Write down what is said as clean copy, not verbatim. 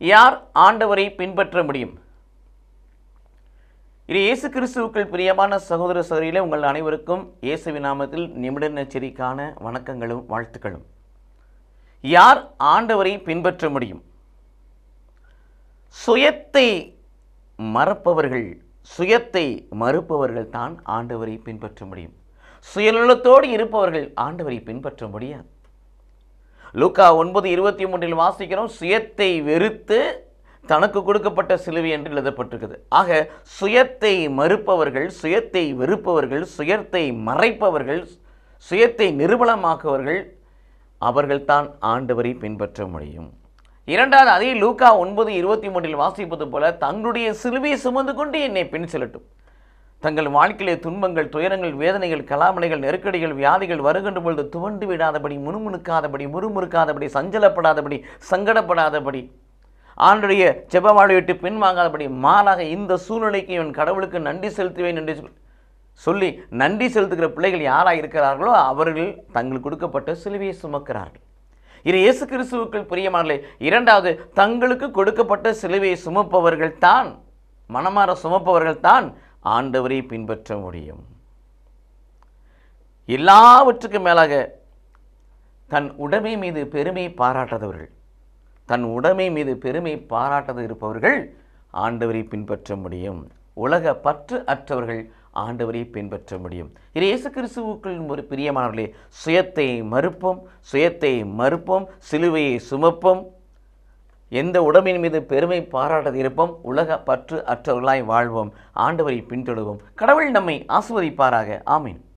யார் ஆண்டவரை பின்பற்ற முடியும்? இது இயேசு கிறிஸ்துவுக்குள் பிரியமான சகோதர சகோதரிகளே, உங்கள் அனைவருக்கும் இயேசுவின் நாமத்தில் நிமிட நற்செய்திக்கான வணக்கங்களும் வாழ்த்துக்களும். யார் ஆண்டவரை பின்பற்ற முடியும்? சுயத்தை மறப்பவர்கள், சுயத்தை மறுப்பவர்கள் தான் ஆண்டவரை பின்பற்ற முடியும். சுயநலத்தோடு இருப்பவர்கள் ஆண்டவரை பின்பற்ற முடியாது. லூக்கா 9:23 வாசிக்கிறோம், சுயத்தை வெறுத்து தனக்கு கொடுக்கப்பட்ட சிலுவை என்று எழுதப்பட்டிருக்குது. ஆக சுயத்தை மறுப்பவர்கள், சுயத்தை வெறுப்பவர்கள், சுயத்தை மறைப்பவர்கள், சுயத்தை நிர்மலமாக்குவர்கள், அவர்கள்தான் ஆண்டவரை பின்பற்ற முடியும். இரண்டாவது, அதே லூக்கா 9:23 வாசிப்பது போல, தங்களுடைய சிலுவையை சுமந்து கொண்டு என்னை பின் செல்லட்டும். தங்கள் வாழ்க்கையிலே துன்பங்கள், துயரங்கள், வேதனைகள், கலாமலைகள், நெருக்கடிகள், வியாதிகள் வருகின்ற பொழுது துவண்டு விடாதபடி, முணுமுணுக்காதபடி, முறுமுறுக்காதபடி, சஞ்சலப்படாதபடி, சங்கடப்படாதபடி, ஆண்டுடைய ஜெபவாளை விட்டு பின்வாங்காதபடி, மாறாக இந்த சூழ்நிலைக்கு இவன் கடவுளுக்கு நன்றி செலுத்துவேன் என்று சொல்லி நன்றி செலுத்துகிற பிள்ளைகள் யாராக இருக்கிறார்களோ அவர்கள் தங்களுக்கு கொடுக்கப்பட்ட சிலுவையை சுமக்கிறார்கள். இது இயேசு கிறிஸ்துவுக்குள் பிரியமானவர்களே, இரண்டாவது, தங்களுக்கு கொடுக்கப்பட்ட சிலுவையை சுமப்பவர்கள் தான், மனமாற சுமப்பவர்கள் தான் ஆண்டவரை பின்பற்ற முடியும். எல்லாவற்றுக்கும் மேலாக தன் உடைமை மீது பெருமை பாராட்டாதவர்கள், தன் உடைமை மீது பெருமை பாராட்டாத இருப்பவர்கள் ஆண்டவரை பின்பற்ற முடியும். உலக பற்று அற்றவர்கள் ஆண்டவரை பின்பற்ற முடியும். இது இயேசு கிறிஸ்துவுக்குள் ஒரு பிரியமானவர்களே, சுயத்தை மறுப்போம், சுயத்தை மறுப்போம், சிலுவையை சுமப்போம், எந்த உடம்பின் மீது பெருமை பாராட்டாது இருப்போம், உலக பற்று அற்றவர்களாய் வாழ்வோம், ஆண்டவரை பின்தொடர்வோம். கடவுள் நம்மை ஆசீர்வதிப்பாராக. ஆமீன்.